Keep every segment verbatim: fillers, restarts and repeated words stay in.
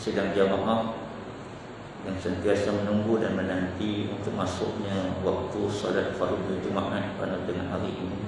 sidang jamaah yang sentiasa menunggu dan menanti untuk masuknya waktu solat fardu Jumaat pada tengah hari ini.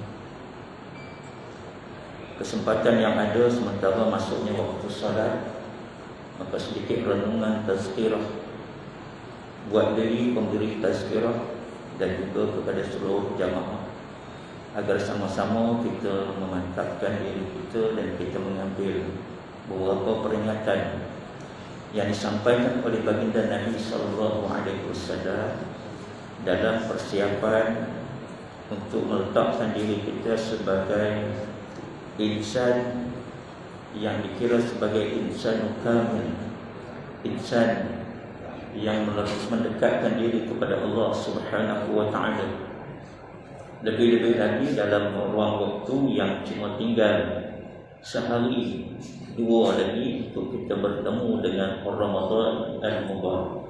Kesempatan yang ada sementara masuknya waktu solat, maka sedikit renungan tazkirah buat diri pemberi tazkirah dan juga kepada seluruh jamaah, agar sama-sama kita memantapkan diri kita dan kita mengambil beberapa peringatan yang disampaikan oleh baginda Nabi sallallahu alaihi wasallam dalam persiapan untuk meletakkan diri kita sebagai insan yang dikira sebagai insan kamil, insan yang mendekatkan diri kepada Allah Subhanahu wa taala. Lebih-lebih lagi dalam ruang waktu yang cuma tinggal sehari dua lagi untuk kita bertemu dengan Ramadan al-Mubarak.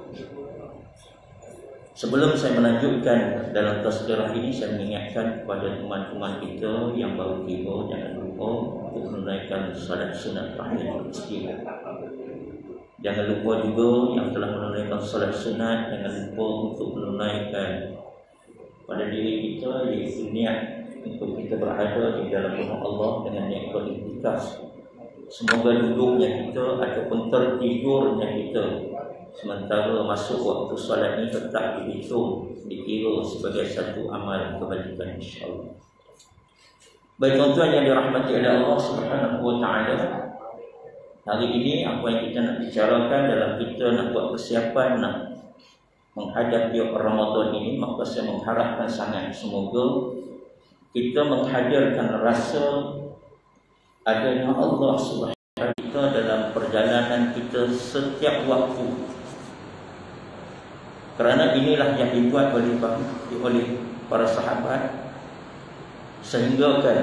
Sebelum saya melanjutkan dalam tazkirah ini, saya mengingatkan kepada teman-teman kita yang baru tiba, jangan lupa untuk menunaikan salat sunat tahiyyatul masjid. Jangan lupa juga yang telah menunaikan salat sunat, jangan lupa untuk menunaikan pada diri kita iaitu niat untuk kita berada di dalam rumah Allah dengan niat beriktikaf. Semoga duduknya kita ataupun tertidurnya kita sementara masuk waktu solat ini tetap dihitung, dikira sebagai satu amal kebajikan, insyaAllah. Baik tuan-tuan yang dirahmati oleh Allah Subhanahu wa taala, hari ini apa yang kita nak bicarakan dalam kita nak buat persiapan nak menghadapi Ramadan ini, maka saya mengharapkan sangat semoga kita menghadirkan rasa adanya Allah Subhanahu wa taala kita dalam perjalanan kita setiap waktu. Kerana inilah yang dibuat oleh oleh para sahabat, sehingga kan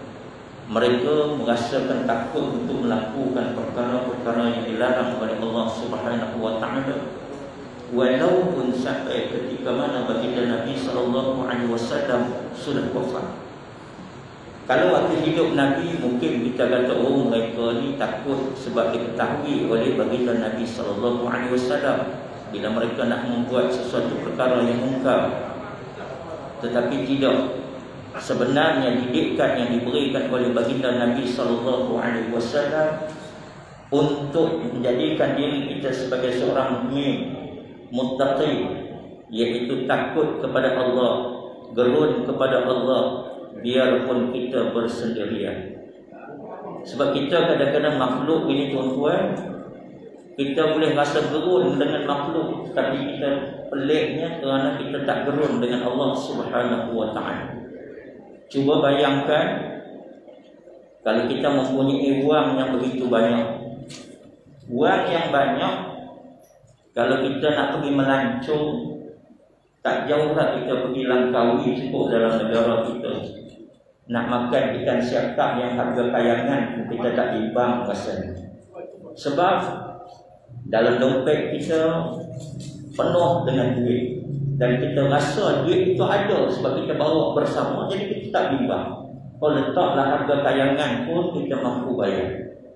mereka merasakan takut untuk melakukan perkara-perkara yang dilarang oleh Allah Subhanahu wa taala, walaupun sampai ketika mana baginda Nabi sallallahu alaihi wasallam sudah wafat. Kalau waktu hidup Nabi mungkin kita kata oh mereka ni takut sebab diketahui oleh baginda Nabi sallallahu alaihi wasallam bila mereka nak membuat sesuatu perkara yang mungkar. Tetapi tidak. Sebenarnya didikan yang diberikan oleh baginda Nabi sallallahu alaihi wasallam untuk menjadikan diri kita sebagai seorang mukmin muttaqi, iaitu takut kepada Allah, gerun kepada Allah biarpun kita bersendirian. Sebab kita kadang-kadang makhluk ini tuan-tuan, kita boleh rasa gerun dengan makhluk, tapi kita peliknya kerana kita tak gerun dengan Allah Subhanahu wa taala. Cuba bayangkan kalau kita mempunyai wang yang begitu banyak. Wang yang banyak, kalau kita nak pergi melancong, tak jauhlah kita pergi Langkawi cukup dalam negara kita. Nak makan ikan siakap yang harga kayangan, kita tak timbang rasanya. Sebab dalam dompet kita penuh dengan duit, dan kita rasa duit itu ada sebab kita bawa bersama, jadi kita tak bimbang. Kalau letaklah harga kayangan pun kita mampu bayar.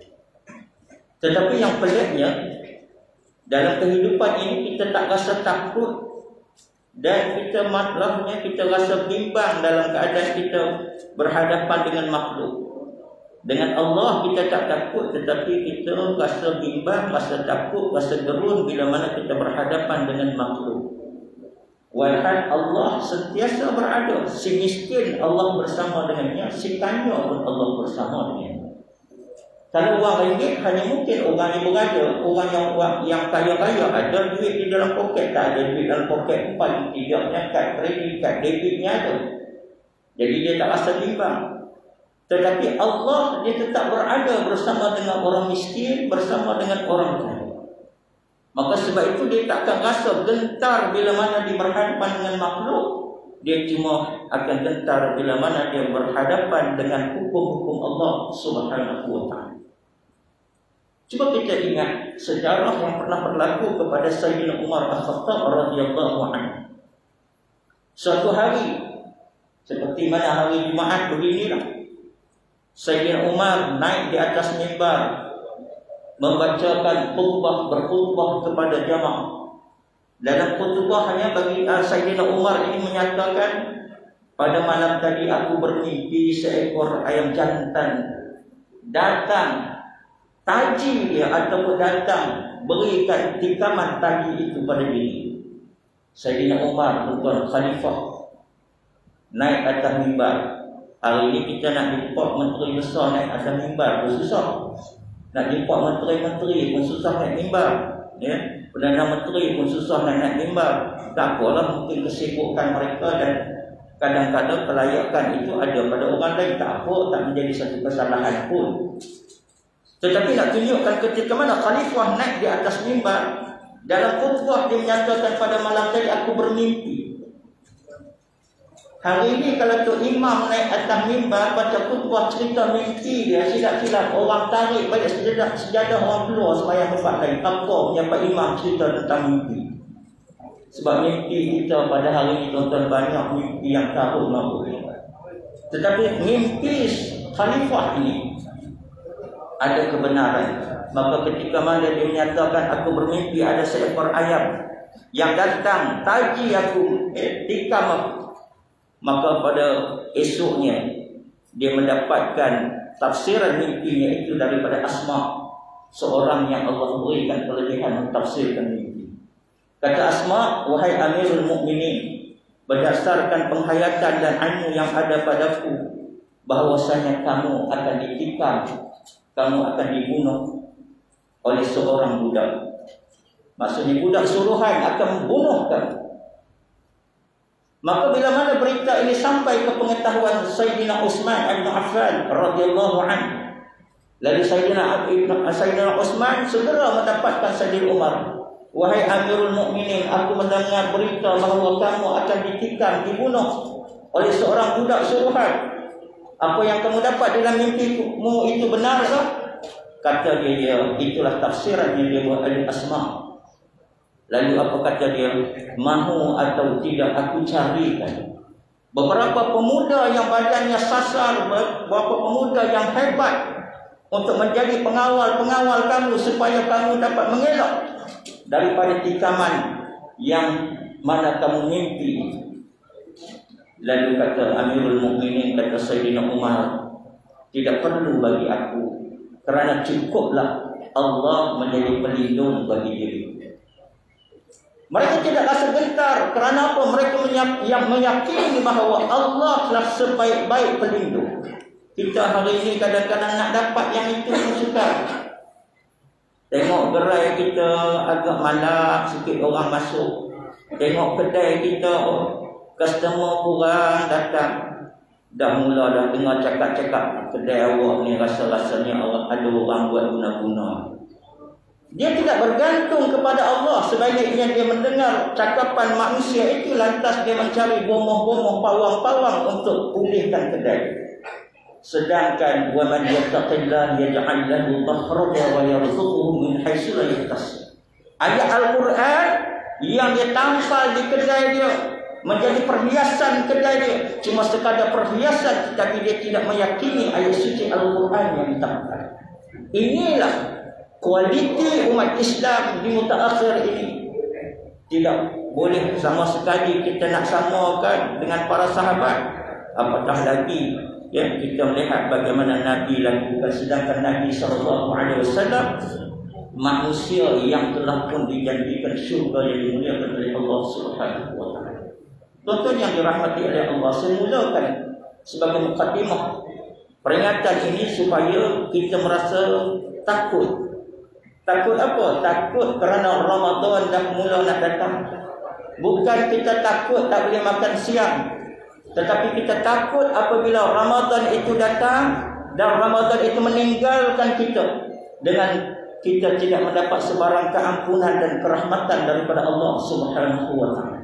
Tetapi yang peliknya, dalam kehidupan ini kita tak rasa takut, dan kita maklahnya kita rasa bimbang dalam keadaan kita berhadapan dengan makhluk. Dengan Allah kita tak takut, tetapi kita rasa bimbang, rasa takut, rasa gerun bila mana kita berhadapan dengan makhluk. Walhal Allah sentiasa berada. Si miskin Allah bersama dengannya, si kaya pun Allah bersama dengannya. Kalau wang ringgit hanya mungkin orang yang berada, orang yang yang kaya-kaya ada duit di dalam poket, tak ada duit dalam poket, paling tidaknya kad kredit, kad debitnya ada. Jadi dia tak rasa bimbang. Tetapi Allah dia tetap berada bersama dengan orang miskin, bersama dengan orang kaya. Maka sebab itu dia tak akan rasa gentar bila mana dia berhadapan dengan makhluk. Dia cuma akan gentar bila mana dia berhadapan dengan hukum-hukum Allah Subhanahu wa taala. Cuba kita ingat sejarah yang pernah berlaku kepada Sayyidina Umar Al-Khattab radhiyallahu anhu. Suatu hari seperti mana hari Jumaat beginilah, Sayyidina Umar naik di atas mimbar, membacakan khutbah, berkhutbah kepada jamaah. Dalam khutbah hanya bagi uh, Sayyidina Umar ini menyatakan, pada malam tadi aku bermimpi seekor ayam jantan datang taji dia ataupun datang berikan tikaman tadi itu pada diri. Sayyidina Umar tuan khalifah naik atas mimbar. Hari ini kita nak import menteri besar naik atas mimbar pun susah. Nak import menteri-menteri pun susah naik mimbar, ya. Perdana menteri pun susah nak naik mimbar. Tak apalah, mungkin kesibukan mereka dan kadang-kadang kelayakan itu ada pada orang lain, tak apa, tak menjadi satu kesalahan pun. Tetapi nak tunjukkan ketika mana khalifah naik di atas mimbar, dalam khutbah dia menyatakan pada malam tadi aku bermimpi. Hari ini kalau tu imam naik atas mimbar baca khutbah cerita mimpi dia, silap-silap orang tarik balik sejadah, sejadah orang keluar sembahyang tempat lain. Apa punya Pak Imam cerita tentang mimpi? Sebab mimpi kita pada hari ini tuan-tuan banyak mimpi yang karut mampu. Tetapi mimpi khalifah ini ada kebenaran. Maka ketika mana dia menyatakan aku bermimpi ada seekor ayam yang datang taji aku, eh, tikam aku, maka pada esoknya dia mendapatkan tafsiran mimpinya itu daripada Asma, seorang yang Allah berikan kelebihan mentafsirkan mimpi. Kata Asma, wahai Amirul Mukminin, berdasarkan penghayatan dan ilmu yang ada padaku, bahwasanya kamu akan ditikam, kamu akan dibunuh oleh seorang budak. Maksudnya budak suruhan akan membunuh kamu. Maka bila mana berita ini sampai ke pengetahuan Sayyidina Utsman bin Affan radhiyallahu anhu, lalu Sayyidina Sayyidina Utsman segera mendapatkan Sayyidina Umar. Wahai Amirul Mukminin, aku mendengar berita bahawa kamu akan ditikam, dibunuh oleh seorang budak suruhan. Apa yang kamu dapat dalam mimpimu itu benar ke? Kata dia, itulah tafsiran yang dia buat oleh Asma. Lalu apa kata dia? Mahu atau tidak aku carikan beberapa pemuda yang badannya sasar, beberapa pemuda yang hebat untuk menjadi pengawal-pengawal kamu supaya kamu dapat mengelak daripada tikaman yang mana kamu mimpi. Lalu kata Amirul Mukminin, kata Sayyidina Umar, tidak perlu bagi aku, kerana cukuplah Allah menjadi pelindung bagi diri. Mereka tidak rasa gentar. Kerana apa? Mereka yang meyakini bahawa Allah telah sebaik-baik pelindung. Kita hari ini kadang-kadang nak dapat yang itu pun sukar. Tengok gerai kita agak malak, sikit orang masuk. Tengok kedai kita, oh, customer kurang datang. Dah mula dah dengar cakap-cakap kedai awak ni rasa-rasanya ada orang buat guna-guna. Dia tidak bergantung kepada Allah. Sebaliknya dia mendengar cakapan manusia itu, lantas dia mencari bomoh-bomoh, pawang-pawang untuk pulihkan kedai. Sedangkan wa man yattaqillah yaj'al lahu makhraja wa yarzuquhu min haitsu la yahtasib. Ayat Al-Quran yang dia tampal di kedai dia menjadi perhiasan kedai dia, cuma sekadar perhiasan, tetapi dia tidak meyakini ayat suci Al-Quran yang ditampal. Inilah kualiti umat Islam di mutaakhir ini. Tidak boleh sama sekali kita nak samakan dengan para sahabat. Apatah lagi ya, kita melihat bagaimana Nabi lakukan. Sedangkan Nabi sallallahu alaihi wasallam manusia yang telah pun dijanjikan syurga yang dimuliakan oleh Allah Subhanahu wa taala. Tuan-tuan yang dirahmati oleh Allah, saya mulakan sebagai mukadimah peringatan ini supaya kita merasa takut. Takut apa? Takut kerana Ramadan dah mula nak datang. Bukan kita takut tak boleh makan siang, tetapi kita takut apabila Ramadan itu datang dan Ramadan itu meninggalkan kita dengan kita tidak mendapat sebarang keampunan dan kerahmatan daripada Allah Subhanahu wa taala.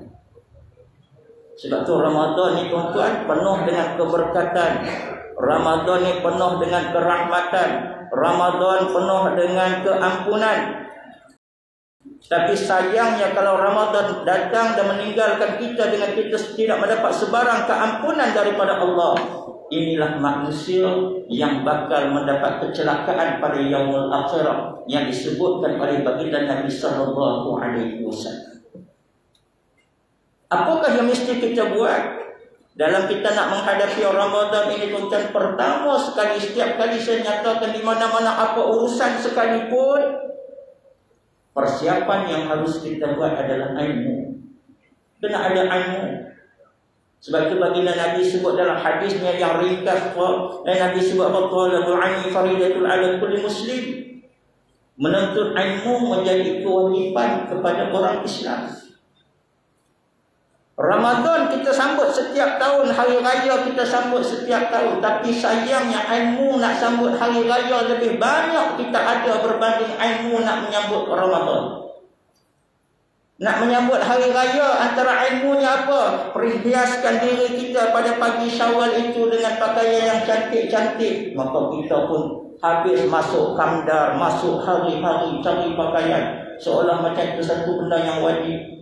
Sebab tu Ramadan ni tuan-tuan penuh dengan keberkatan. Ramadan ni penuh dengan kerahmatan. Ramadan penuh dengan keampunan. Tapi sayangnya kalau Ramadan datang dan meninggalkan kita dengan kita tidak mendapat sebarang keampunan daripada Allah, inilah manusia yang bakal mendapat kecelakaan pada yaumul akhirah yang disebutkan oleh baginda Nabi sallallahu alaihi wasallam. Apakah yang mesti kita buat dalam kita nak menghadapi Ramadan ini, tuan-tuan? Pertama sekali, setiap kali saya nyatakan di mana-mana apa urusan sekalipun, persiapan yang harus kita buat adalah ilmu. Kena ada ilmu. Sebab itu baginda Nabi sebut dalam hadisnya yang ringkas, dan Nabi sebut apa? Talabul ilmi faridatul ala kulli muslim. Menuntut ilmu menjadi kewajiban kepada orang Islam. Ramadan kita sambut setiap tahun, hari raya kita sambut setiap tahun, tapi sayangnya ilmu nak sambut hari raya lebih banyak kita ada berbanding ilmu nak menyambut Ramadan. Nak menyambut hari raya, antara ilmunya apa? Perhiaskan diri kita pada pagi Syawal itu dengan pakaian yang cantik-cantik. Maka kita pun habis masuk kamdar, masuk hari-hari cari pakaian, seolah macam itu satu benda yang wajib.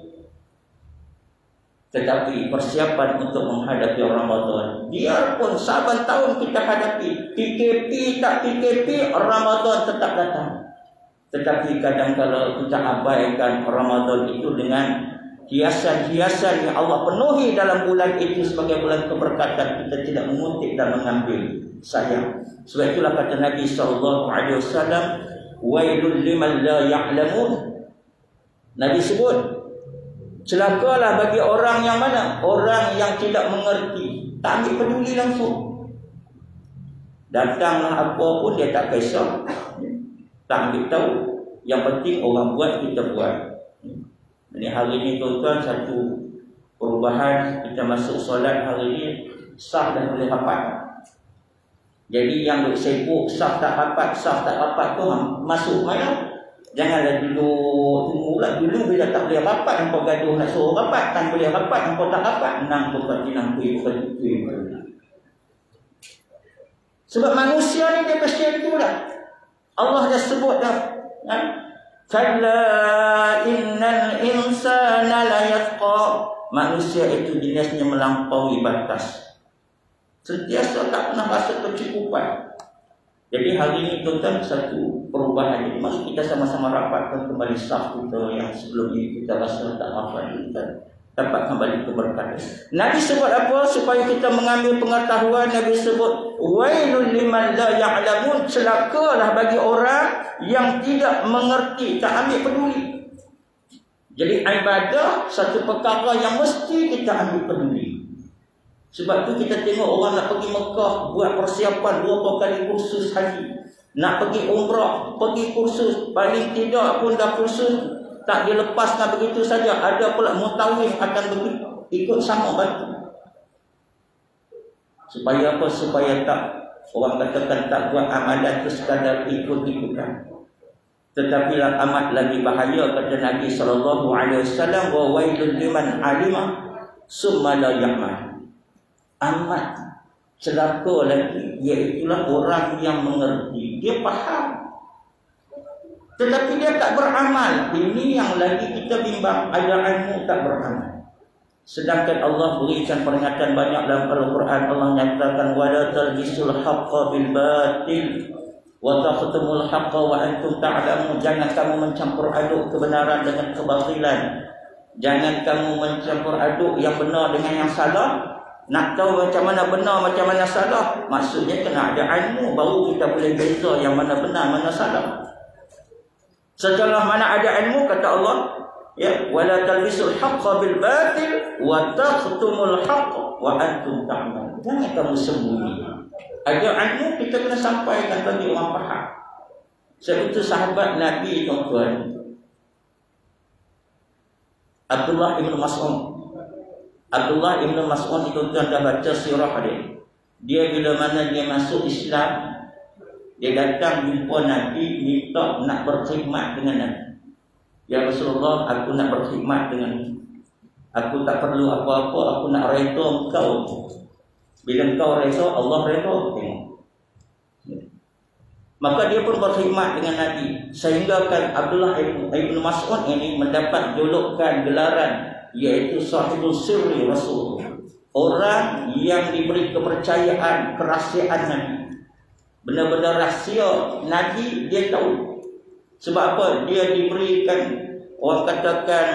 Tetapi persiapan untuk menghadapi Ramadan, biarpun saban tahun kita hadapi, P K P tak P K P, Ramadan tetap datang. Tetapi kadang-kadang kita abaikan Ramadan itu dengan hiasan-hiasan yang Allah penuhi dalam bulan itu sebagai bulan keberkatan, kita tidak mengutip dan mengambil. Sayang. Sebab itulah kata Nabi sallallahu alaihi wasallam, wailul liman la ya'lamun. Nabi sebut, celakalah bagi orang yang mana? Orang yang tidak mengerti, tak ambil peduli langsung. Datanglah apa pun dia tak kisah, tak ambil tahu. Yang penting orang buat, kita buat. Ini hari ini tuan-tuan, satu perubahan, kita masuk solat hari ini sah dan boleh rapat. Jadi yang duk sibuk sah tak rapat, sah tak rapat tu masuk mana? Janganlah dulu tunggulah dulu bila tak boleh rapat engkau gaduh nak suruh rapat, kan boleh rapat engkau tak rapat, nang bukan tinang kui bukan kui. Sebab manusia ni dia kesian tu dah. Allah dah sebut dah. Kalla innal insana la yatqa. Manusia itu jenisnya melampaui batas. Sentiasa tak pernah rasa kecukupan. Jadi hari ini tuan-tuan satu perubahan. Jadi mari kita sama-sama rapatkan kembali saf kita yang sebelum ini kita rasa tak rapat, kita dapat kembali keberkatan. Nabi sebut apa? Supaya kita mengambil pengetahuan. Nabi sebut wailul liman la ya'lamun. Celakalah bagi orang yang tidak mengerti, tak ambil peduli. Jadi ibadah satu perkara yang mesti kita ambil peduli. Sebab tu kita tengok orang nak pergi Mekah, buat persiapan dua kali kursus haji. Nak pergi umrah, pergi kursus, paling tidak pun dah kursus, tak dilepaskan begitu saja. Ada pula mutawif akan begitu, ikut sama bantu. Supaya apa? Supaya tak, orang katakan tak buat amalan itu sekadar ikut-ikutan. Tetapi amat lagi bahaya, kata Nabi sallallahu alaihi wasallam, wa wailul liman alima summa la ya'mal. Amat celaka lagi, iaitulah orang yang mengerti, dia faham, tetapi dia tak beramal. Ini yang lagi kita bimbang, ada ilmu tak beramal. Sedangkan Allah berikan peringatan banyak dalam Al-Quran. Allah nyatakan wala talbisul haqqa bil batil wa taqtumul haqqa wa antum ta'lamun. Jangan kamu mencampur aduk kebenaran dengan kebatilan. Jangan kamu mencampur aduk yang benar dengan yang salah. Nak tahu macam mana benar, macam mana salah, maksudnya kena ada ilmu, baru kita boleh beza yang mana benar, mana salah. Setelah mana ada ilmu, kata Allah, ya, wala talbisul haqqa bil batil wa taqtumul haqqa wa antum ta'lamun. Jangan kamu sembunyi. Ada ilmu kita kena sampaikan bagi orang faham. Sebab itu sahabat Nabi, tuan-tuan, Abdullah ibn Mas'ud. Abdullah ibn Mas'ud itu tuan dah baca sirah dia. Dia bila mana dia masuk Islam, dia datang jumpa Nabi, minta nak berkhidmat dengan Nabi. Ya Rasulullah, aku nak berkhidmat dengan, aku tak perlu apa-apa, aku nak reda engkau. Bila engkau reda, Allah reda. Tengok. Maka dia pun berkhidmat dengan Nabi, sehingga kan Abdullah Ibn Mas'ud ini mendapat julukan gelaran iaitu sahibul sirri Rasul, orang yang diberi kepercayaan kerahsiaan Nabi. Benar-benar rahsia Nabi dia tahu. Sebab apa? Dia diberikan, orang katakan,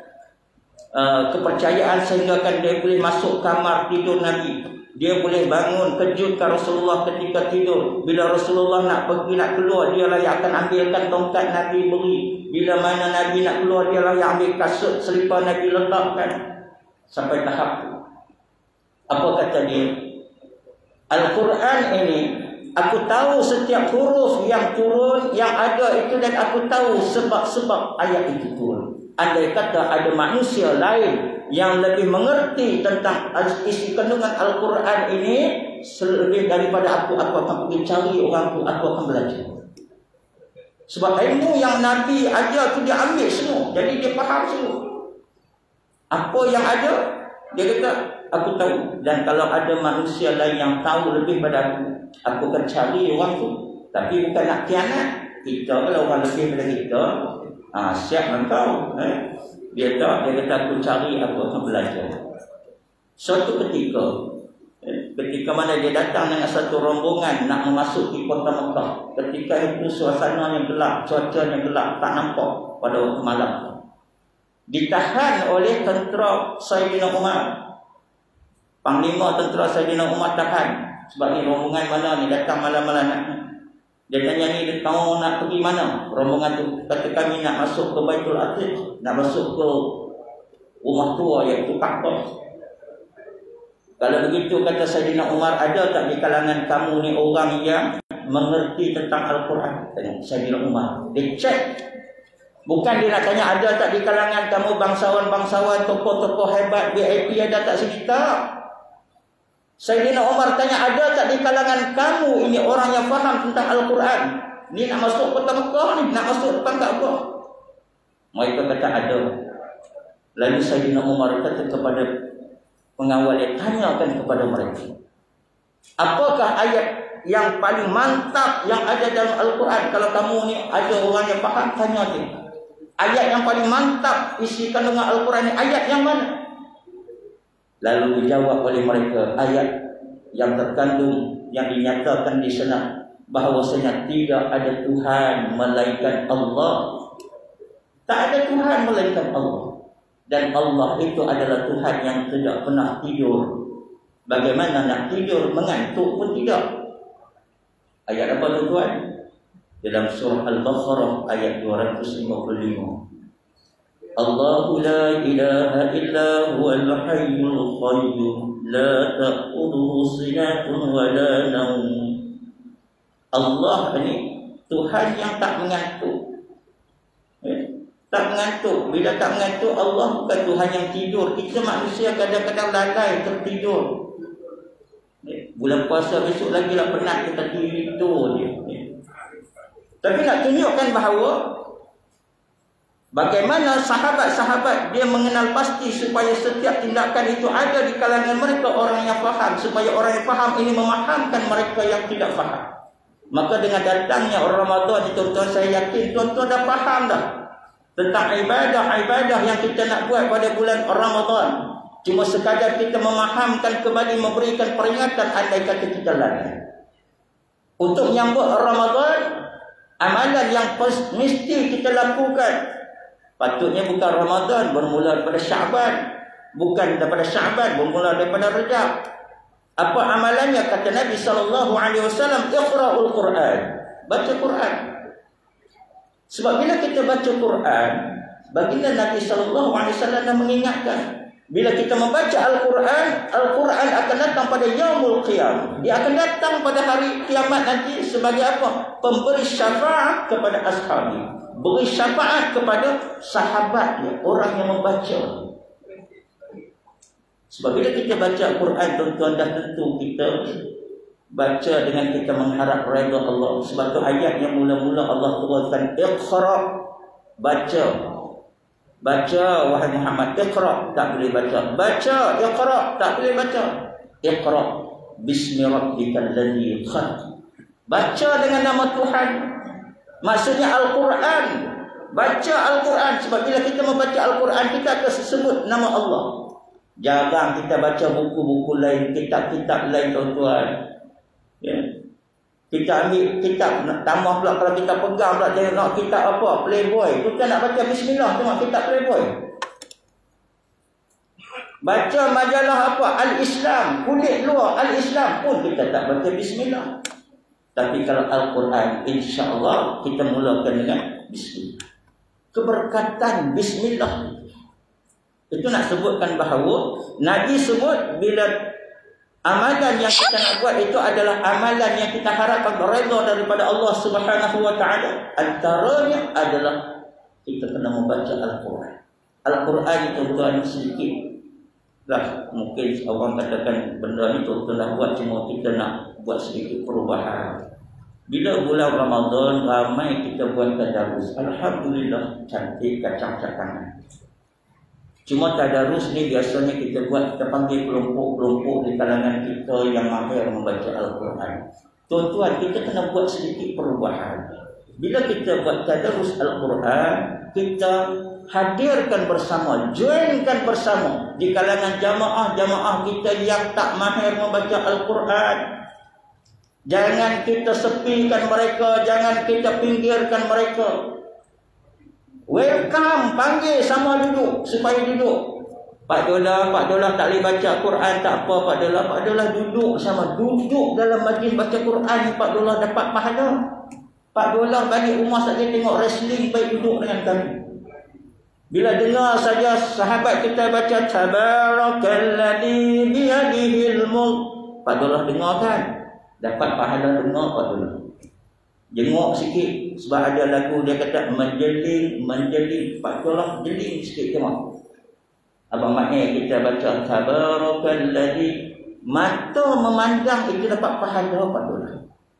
uh, kepercayaan sehingga kan dia boleh masuk kamar tidur Nabi. Dia boleh bangun kejutkan Rasulullah ketika tidur. Bila Rasulullah nak pergi, nak keluar, dia lah yang akan ambilkan tongkat Nabi beri. Bila mana Nabi nak keluar, dia lah yang ambil kasut selipar Nabi letakkan. Sampai tahap apa kata dia? Al-Quran ini, aku tahu setiap huruf yang turun, yang ada itu, dan aku tahu sebab-sebab ayat itu turun. Andai kata ada manusia lain yang lebih mengerti tentang isi kandungan Al-Quran ini lebih daripada aku, aku akan pergi cari orang tu, aku akan belajar. Sebab ilmu yang Nabi ajar tu dia ambil semua, jadi dia faham semua. Apa yang ada, dia kata aku tahu. Dan kalau ada manusia lain yang tahu lebih pada aku, aku akan cari orang tu. Tapi bukan nak khianat. Kita kalau orang lebih daripada kita, ah, siap engkau, eh? Dia tak, dia kata aku cari, aku akan belajar. Suatu ketika, eh, ketika mana dia datang dengan satu rombongan nak memasuki kota Mekah. Ketika itu suasananya gelap, cuacanya gelap, tak nampak pada waktu malam. Ditahan oleh tentera Sayyidina Umar. Panglima tentera Sayyidina Umar tahan. Sebab ni rombongan mana ni datang malam-malam nak. Dia tanya ni, kau nak pergi mana? Rombongan tu kata kami nak masuk ke Baitul Atiq, nak masuk ke rumah tua iaitu Kaabah. Kalau begitu kata Sayyidina Umar, ada tak di kalangan kamu ni orang yang mengerti tentang Al-Quran? Tanya Sayyidina Umar. Dia cek. Bukan dia nak tanya ada tak di kalangan kamu bangsawan-bangsawan, tokoh-tokoh hebat, V I P ada tak sini? Tak. Sayyidina Umar tanya, ada tak di kalangan kamu ini orang yang faham tentang Al-Quran? Ni nak masuk kota Mekah ni, nak masuk depan Kaabah. Mereka kata ada. Lalu Sayyidina Umar kata kepada pengawal dia, tanyakan kepada mereka, apakah ayat yang paling mantap yang ada dalam Al-Quran? Kalau kamu ni ada orang yang faham, tanya dia. Ayat yang paling mantap isi kandungan Al-Quran ni ayat yang mana? Lalu dijawab oleh mereka, ayat yang terkandung, yang dinyatakan di sana bahawasanya tidak ada Tuhan melainkan Allah. Tak ada Tuhan melainkan Allah. Dan Allah itu adalah Tuhan yang tidak pernah tidur. Bagaimana nak tidur, mengantuk pun tidak. Ayat apa tuan? Dalam surah Al-Baqarah ayat dua ratus lima puluh lima. Allahu la ilaha illa huwal hayyul qayyum la ta'khudhuhu sinatun wa la nawm. Allah ini Tuhan yang tak mengantuk. Eh, tak mengantuk. Bila tak mengantuk, Allah bukan Tuhan yang tidur. Kita manusia kadang-kadang lalai tertidur. Eh, bulan puasa besok lagi lah penat kita tidur je. Eh. Tapi nak tunjukkan bahawa bagaimana sahabat-sahabat dia mengenal pasti supaya setiap tindakan itu ada di kalangan mereka orang yang faham, supaya orang yang faham ini memahamkan mereka yang tidak faham. Maka dengan datangnya Ramadan, tuan-tuan, saya yakin tuan-tuan dah faham dah tentang ibadah-ibadah yang kita nak buat pada bulan Ramadan. Cuma sekadar kita memahamkan kembali, memberikan peringatan andai kata kita lalai. Untuk menyambut Ramadan, amalan yang mesti kita lakukan patutnya bukan Ramadan, bermula daripada Syaban. Bukan daripada Syaban, bermula daripada Rejab. Apa amalannya? Kata Nabi sallallahu alaihi wasallam, iqra'ul Quran. Baca Quran. Sebab bila kita baca Quran, baginda Nabi sallallahu alaihi wasallam dah mengingatkan, bila kita membaca Al-Quran, Al-Quran akan datang pada yaumul qiyam. Dia akan datang pada hari kiamat nanti sebagai apa? Pemberi syafaat kepada ashabi. Beri syafaat kepada sahabatnya, orang yang membaca. Sebab bila kita baca Al-Quran, tuan-tuan, dah tentu kita baca dengan kita mengharap redha Allah. Sebab tu ayat yang mula-mula Allah turunkan, Iqra, baca. Baca wahai Muhammad, Iqra, tak boleh baca. Baca, Iqra, tak boleh baca. Iqra bismi rabbikal ladzi khalaq. Baca dengan nama Tuhan. Maksudnya Al-Quran. Baca Al-Quran. Sebab bila kita membaca Al-Quran, kita akan sebut nama Allah. Jarang kita baca buku-buku lain, kitab-kitab lain, tuan-tuan. Ya. Kita ambil kitab, tambah pula kalau kita pegang pula tengok kitab apa, Playboy. Kita nak baca Bismillah, tengok kitab Playboy. Baca majalah apa, Al-Islam, kulit luar Al-Islam pun kita tak baca Bismillah. Tapi kalau Al-Quran, insya-Allah kita mulakan dengan Bismillah. Keberkatan Bismillah. Itu nak sebutkan bahawa Nabi sebut bila amalan yang kita nak buat itu adalah amalan yang kita harapkan redha daripada Allah Subhanahu wa taala. Antaranya adalah kita kena membaca Al-Quran. Al-Quran itu tuan sedikit lah, mungkin orang katakan benda ni tu telah buat, cuma kita nak buat sedikit perubahan. Bila bulan Ramadan ramai kita buat tadarus. Alhamdulillah, cantik kacang-cakangan. Cuma tadarus ni biasanya kita buat, kita panggil kelompok-kelompok di kalangan kita yang mahir membaca Al-Quran. Tuan-tuan, kita kena buat sedikit perubahan. Bila kita buat tadarus Al-Quran, kita hadirkan bersama, joinkan bersama di kalangan jamaah-jamaah kita yang tak mahir membaca Al-Quran. Jangan kita sepikan mereka, jangan kita pinggirkan mereka. Welcome, panggil sama duduk, supaya duduk. Pak Dola, Pak Dola tak boleh baca Quran, tak apa Pak Dola, Pak Dola duduk sama, duduk dalam majlis baca Quran ni Pak Dola dapat pahala. Pak Dola balik rumah saja tengok wrestling, baik duduk dengan kami. Bila dengar saja sahabat kita baca Tabarakalladzi biyadihil mulk, Pak Dola dengar kan? Dapat pahala dengar Pak Dola. Jenguk sikit, sebab ada lagu dia kata menjeling, menjeling. Pak Dola jeling sikit tengok. Abang Mak kita baca Tabarakalladzi, mata memandang itu dapat pahala Pak Dola.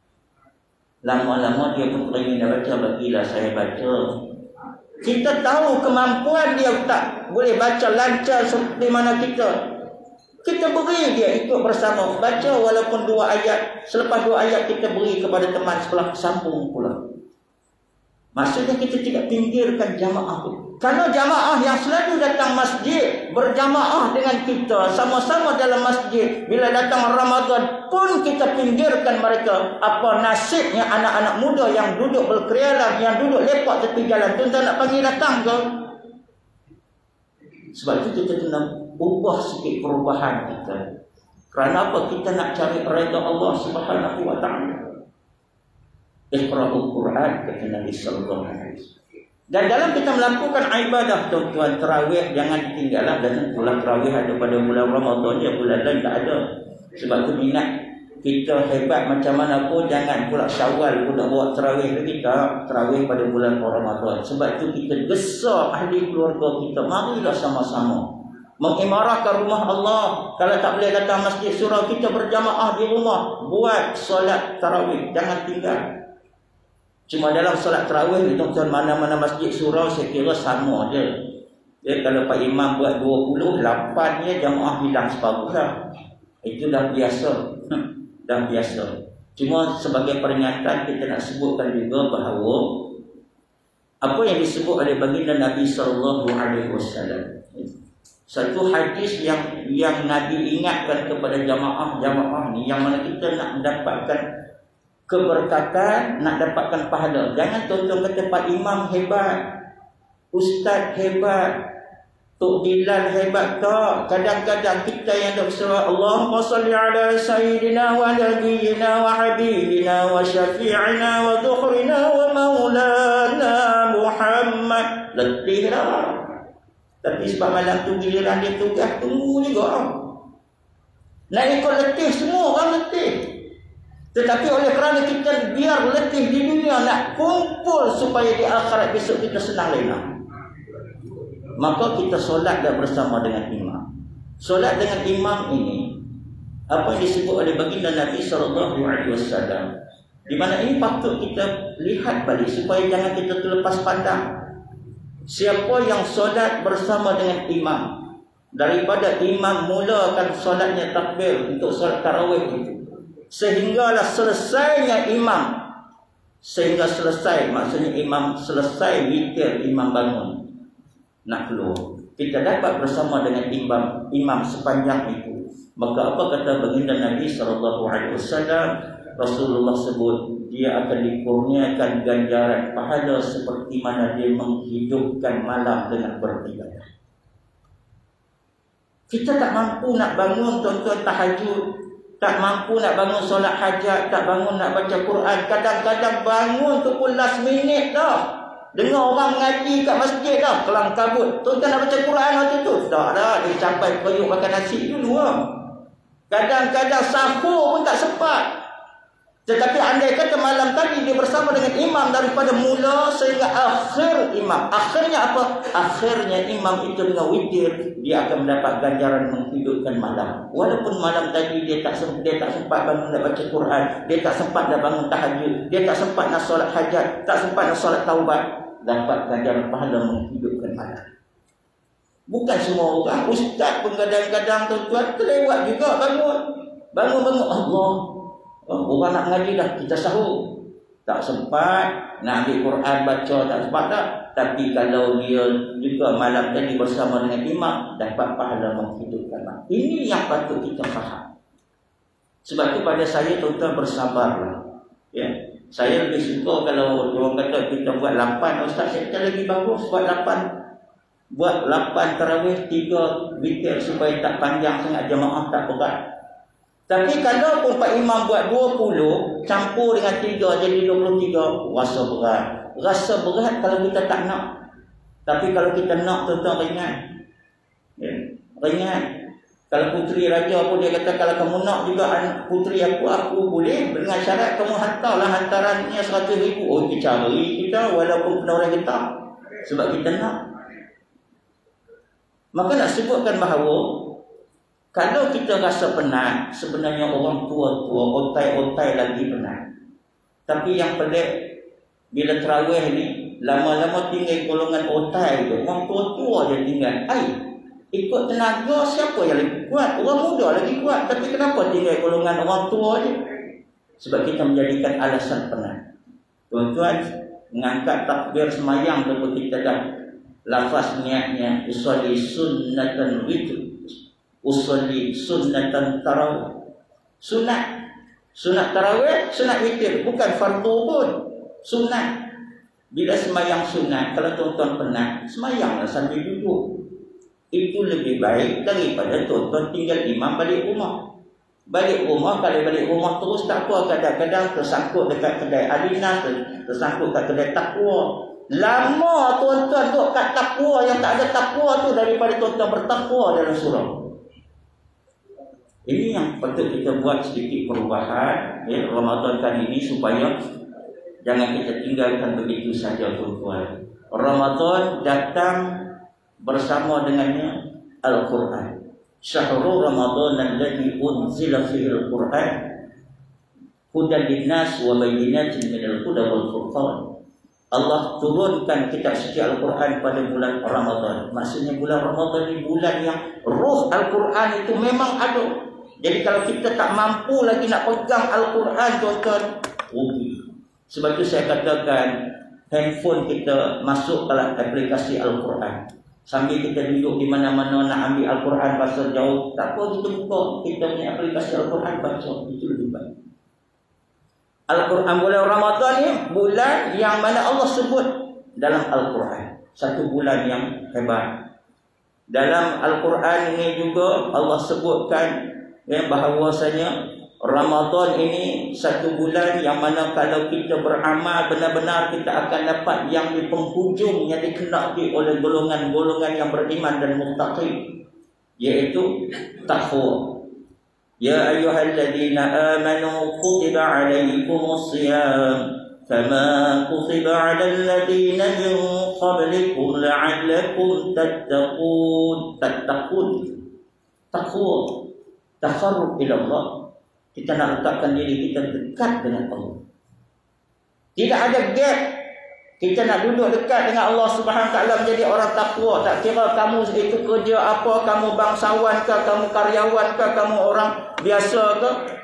Lama-lama dia pun teringin nak baca, bagilah saya baca. Kita tahu kemampuan dia tak boleh baca lancar seperti mana kita. Kita beri dia ikut bersama, baca walaupun dua ayat. Selepas dua ayat kita beri kepada teman sebelah, sambung pula. Maksudnya kita tidak pinggirkan jamaah itu. Kalau jamaah yang selalu datang masjid berjamaah dengan kita, sama-sama dalam masjid, bila datang Ramadan pun kita pinggirkan mereka, apa nasibnya anak-anak muda yang duduk berkerialan, yang duduk lepak tepi jalan. Tuan-tuan nak panggil datang ke? Sebab itu kita kena ubah sikit perubahan kita. Kerana apa? Kita nak cari redha Allah Subhanahu wa taala. Iqra'ul Quran kata Nabi sallallahu alaihi wasallam. Dan dalam kita melakukan ibadah tuan-tuan, tarawih jangan ditinggalkan. Dan bulan tarawih ada pada bulan Ramadan, ya bulan lain tak ada. Sebab tu minat kita hebat macam mana pun, jangan pula Syawal pun nak buat tarawih lagi, tak. Tarawih pada bulan Ramadan. Sebab tu kita gesa ahli keluarga kita, marilah sama-sama mengimarahkan rumah Allah. Kalau tak boleh datang masjid surau, kita berjamaah di rumah, buat solat tarawih, jangan tinggal. Cuma dalam solat tarawih, tuan-tuan, mana-mana masjid surau saya kira sama je. Ya, kalau Pak Imam buat dua puluh, lapan je jamaah hilang separuh dah. Itu dah biasa. Dah biasa. Cuma sebagai peringatan kita nak sebutkan juga bahawa apa yang disebut oleh baginda Nabi sallallahu alaihi wasallam, satu hadis yang yang Nabi ingatkan kepada jamaah-jamaah ni, yang mana kita nak mendapatkan keberkatan, nak dapatkan pahala. Jangan tuan-tuan kata Pak Imam hebat, Ustaz hebat, Tok Dilan hebat, tak. Kadang-kadang kita yang dah berserah, Allahumma salli ala sayyidina wa nabiyyina wa habibina wa syafi'ina wa dhukhrina wa maulana Muhammad. Letih lah. Tapi sebab malam tu giliran dia tugas, tunggu juga. Nak ikut letih, semua orang letih. Tetapi oleh kerana kita biar letih di dunia, nak kumpul supaya di akhirat besok kita senang lena, maka kita solat dah bersama dengan imam. Solat dengan imam ini, apa yang disebut oleh baginda Nabi sallallahu alaihi wasallam, di mana ini patut kita lihat balik supaya jangan kita terlepas pandang. Siapa yang solat bersama dengan imam, daripada imam mulakan solatnya takbir untuk solat tarawih itu, sehinggalah selesainya imam. Sehingga selesai, maksudnya imam selesai witir, imam bangun nak keluar, kita dapat bersama dengan imam imam sepanjang itu. Maka apa kata baginda Nabi sallallahu alaihi wasallam? Rasulullah sebut dia akan dikurniakan ganjaran pahala seperti mana dia menghidupkan malam dengan beribadah. Kita tak mampu nak bangun tuan-tuan tahajud, tak mampu nak bangun solat hajat, tak bangun nak baca Quran. Kadang-kadang bangun tu pun last minute dah. Dengar orang mengaji kat masjid dah, kelang kabut. Tuan-tuan nak baca Quran waktu tu? Tak dah, dia sampai periuk makan nasi dulu. Kadang-kadang sahur pun tak sempat. Tetapi andai kata malam tadi dia bersama dengan imam daripada mula sehingga akhir imam. Akhirnya apa? Akhirnya imam itu dengan witir, dia akan mendapat ganjaran menghidupkan malam. Walaupun malam tadi dia tak sempat, dia tak sempat bangun nak baca Quran, dia tak sempat nak bangun tahajud, dia tak sempat nak solat hajat, tak sempat nak solat taubat, dapat ganjaran pahala menghidupkan malam. Bukan semua orang. Ustaz pun kadang-kadang tuan-tuan terlewat juga bangun. Bangun-bangun Allah. Orang nak ngaji dah, kita sahur. Tak sempat nak ambil Quran baca, tak sempat dah. Tapi kalau dia juga malam tadi bersama dengan imam, dapat pahala menghidupkan malam. Ini yang patut kita faham. Sebab tu pada saya tuan-tuan bersabarlah. Ya. Saya lebih suka kalau orang kata kita buat lapan, Ustaz saya kata lagi bagus buat lapan. Buat lapan tarawih, tiga witir supaya tak panjang sangat jemaah, tak berat. Tapi kalau pun Pak Imam buat dua puluh, campur dengan tiga jadi dua puluh tiga, rasa berat. Rasa berat kalau kita tak nak. Tapi kalau kita nak, tuan-tuan ringan. Ya, ringan. Kalau puteri raja pun dia kata, kalau kamu nak juga puteri aku, aku boleh. Dengan syarat kamu hantarlah hantarannya seratus ribu. Oh, kita cari kita walaupun kena orang kita. Sebab kita nak. Maka nak sebutkan bahawa kalau kita rasa penat, sebenarnya orang tua-tua, otai-otai lagi penat. Tapi yang pelik, bila terawih ni, lama-lama tinggal golongan otai tu. Orang tua-tua je tinggal. Ay, ikut tenaga siapa yang lagi kuat? Orang muda lagi kuat. Tapi kenapa tinggal golongan orang tua je? Sebab kita menjadikan alasan penat. Tuan-tuan, mengangkat takbir semayang tu kita dah lafaz niatnya, usolli sunnatan witr. Usolli sunnatan tarawih. Sunat. Sunat tarawih, sunat witir. Bukan fardu pun. Sunat. Bila semayang sunat, kalau tuan-tuan penat, semayanglah sambil duduk. Itu lebih baik daripada tuan-tuan tinggal imam balik rumah. Balik rumah, kalau balik rumah terus tak apa. Kadang-kadang tersangkut dekat kedai Alinas, tersangkut kat kedai takwa. Lama tuan-tuan duduk kat takwa yang tak ada takwa tu daripada tuan-tuan bertakwa dalam surau. Ini yang patut kita buat sedikit perubahan ya, Ramadan kali ini supaya jangan kita tinggalkan begitu saja tuan-tuan. Ramadan datang bersama dengannya Al-Quran. Syahrul Ramadan alladzi unzila fihi Al-Quran hudan linnas wa bayyinatin minal huda wal furqan. Allah turunkan kitab suci Al-Quran pada bulan Ramadan. Maksudnya bulan Ramadan ini bulan yang roh Al-Quran itu memang ada. Jadi kalau kita tak mampu lagi nak pegang Al-Quran, tuan-tuan, rugi. Sebab itu saya katakan, handphone kita masuk dalam aplikasi Al-Quran. Sambil kita duduk di mana-mana nak ambil Al-Quran bahasa jauh, tak apa kita buka, kita punya aplikasi Al-Quran baca, itu lebih baik. Al-Quran bulan Ramadan ni, bulan yang mana Allah sebut dalam Al-Quran. Satu bulan yang hebat. Dalam Al-Quran ini juga Allah sebutkan ya, bahawasanya Ramadan ini satu bulan yang mana kalau kita beramal benar-benar kita akan dapat yang di penghujung yang dikenali oleh golongan-golongan yang beriman dan muttaqin, yaitu takwa. Ya ayyuhalladzina amanu kutiba alaikumus shiyam kama kutiba alal ladzina min qablikum la'allakum tattaqun. Tattaqun, takwa, tafarruq ila Allah. Kita nak letakkan diri kita dekat dengan Allah. Tidak ada gap. Kita nak duduk dekat dengan Allah Subhanahu Wa Taala menjadi orang takwa. Tak kira kamu itu kerja apa, kamu bangsawan ke, kamu karyawan ke, kamu orang biasa ke.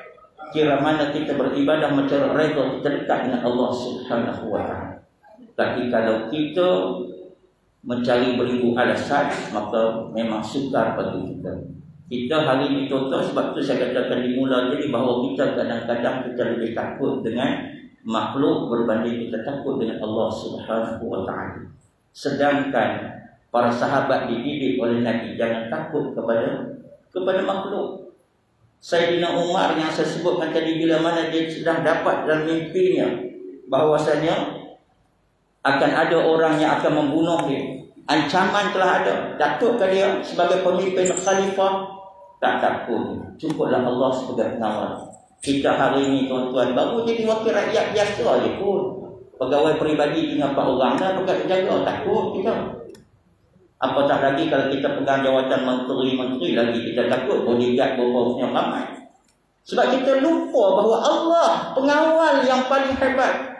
kira mana kita beribadah mencari redha, kita dekat dengan Allah Subhanahu wa taala. Tapi kalau kita mencari beribu alasan, maka memang sukar bagi kita. Kita hari ini contoh, sebab tu saya katakan di mula jadi bahawa kita kadang-kadang kita lebih takut dengan makhluk berbanding kita takut dengan Allah Subhanahu wa taala. Sedangkan para sahabat dididik oleh Nabi jangan takut kepada kepada makhluk. Sayyidina Umar yang saya sebutkan tadi, bila mana dia sedang dapat dalam mimpinya bahawasanya akan ada orang yang akan membunuh dia, ancaman telah ada, datukah dia sebagai pemimpin khalifah? Tak takut, cukuplah Allah sebagai pengawal. Kita hari ini tuan-tuan baru jadi wakil rakyat biasa je pun, pegawai peribadi tinggal empat orang dah pegang jaga, takut kita. Apatah lagi kalau kita pegang jawatan menteri-menteri, lagi kita takut bodyguard berapa ramai. Sebab kita lupa bahawa Allah pengawal yang paling hebat.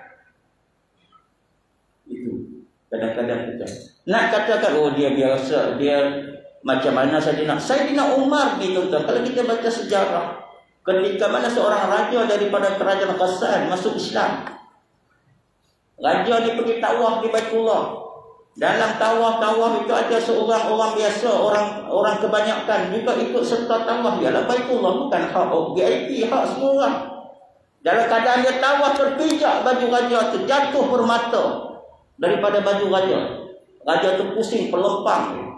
Itu kadang-kadang kita nak katakan oh dia biasa, dia macam mana Sayyidina Sayyidina Umar ni tuan-tuan. Kalau kita baca sejarah, ketika mana seorang raja daripada kerajaan Ghassan masuk Islam, raja dia pergi tawaf di Baitullah. Dalam tawaf-tawaf itu ada seorang orang biasa, orang orang kebanyakan juga ikut serta tawaf. Ialah Baitullah, bukan hak V I P, hak semua orang. Dalam keadaan dia tawaf, terpijak baju raja tu, jatuh permata daripada baju raja. Raja tu pusing, pelempang.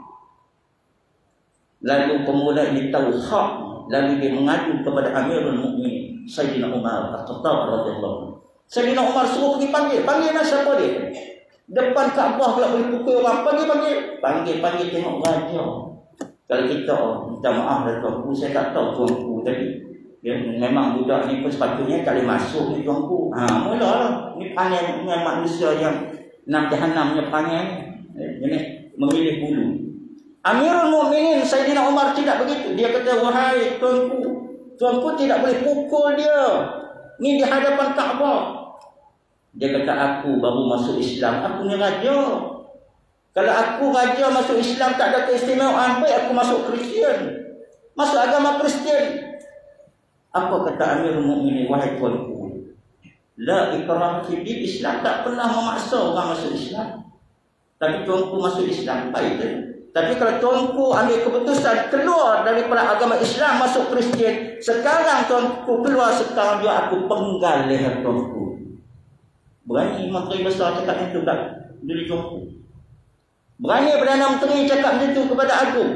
Lalu kemudian dia tahu hak, lalu dia mengadu kepada Amirul Mukminin Sayyidina Umar Al-Khattab radhiyallahu anhu. Sayyidina Umar suruh pergi panggil, panggil mana siapa dia? Depan Kaabah pula boleh pukul orang, panggil-panggil. Panggil-panggil tengok raja. Kalau kita, oh, minta maaf dah tuanku, saya tak tahu tuanku tadi. Ya, memang budak ni pun sepatutnya tak boleh masuk ni tuanku. Ha, mulalah. Ni panggil dengan manusia yang enam jahanamnya panggil. Jadi memilih bulu. Amirul Mukminin Sayyidina Umar tidak begitu. Dia kata, wahai tuanku, tuanku tidak boleh pukul dia. Ni di hadapan Kaabah. Dia kata, aku baru masuk Islam, aku ni raja. Kalau aku raja masuk Islam tak ada keistimewaan, baik aku masuk Kristian, masuk agama Kristian. Apa kata Amirul Mukminin, wahai tuanku, la ikraha fi din, Islam tak pernah memaksa orang masuk Islam. Tapi tuanku masuk Islam, baik je. Tapi kalau tuanku ambil keputusan keluar daripada agama Islam masuk Kristian, sekarang tuanku keluar, sekarang juga aku penggal leher tuanku. Berani menteri besar cakap macam tu kat diri tuanku. Berani Perdana Menteri cakap macam tu kepada Agung.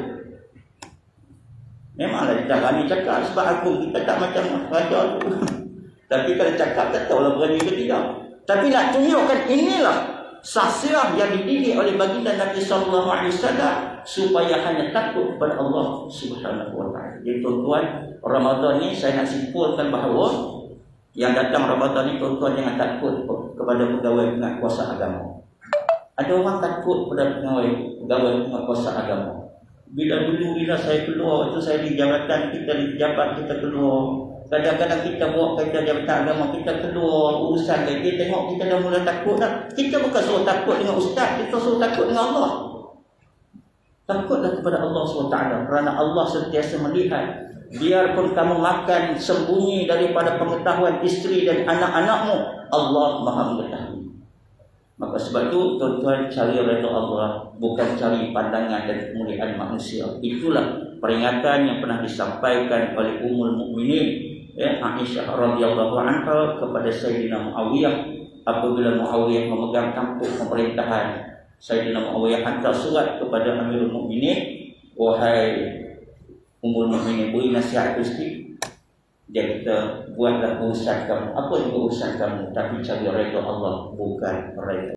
Memanglah dia tak berani cakap sebab Agung kita tak macam raja tu. Tapi kalau cakap tak tahulah berani ke tidak. Tapi nak tunjukkan inilah saksiah yang dididik oleh baginda Nabi sallallahu alaihi wasallam supaya hanya takut kepada Allah Subhanahu wa taala. Jadi tuan-tuan, Ramadan ni saya nak simpulkan bahawa yang datang Ramadan ni tuan-tuan jangan takut kepada pegawai penguasa agama. Ada orang takut kepada pegawai pegawai penguasa agama. Bila dulu bila saya keluar, itu saya di jabatan kita, di pejabat kita keluar, kadang-kadang kita bawa kerja jabatan agama, kita keluar urusan dia, dia tengok kita dah mula takut dah. Kita bukan suruh takut dengan ustaz, kita suruh takut dengan Allah. Takutlah kepada Allah subhanahu wa taala, kerana Allah sentiasa melihat. Biarpun kamu makan sembunyi daripada pengetahuan isteri dan anak-anakmu, Allah Maha mengetahui. Maka sebab itu tuan-tuan, cari redha Allah, bukan cari pandangan dan kemuliaan manusia. Itulah peringatan yang pernah disampaikan oleh Ummul Mukminin, ya, Aisyah radhiyallahu anha kepada Sayyidina Muawiyah apabila Muawiyah memegang tampuk pemerintahan. Sayyidina Muawiyah hantar surat kepada Amirul Mukminin, wahai Ummul Mukminin, beri nasihat sikit. Dia kata, buatlah urusan kamu, apa juga urusan kamu, tapi cari redha Allah, bukan redha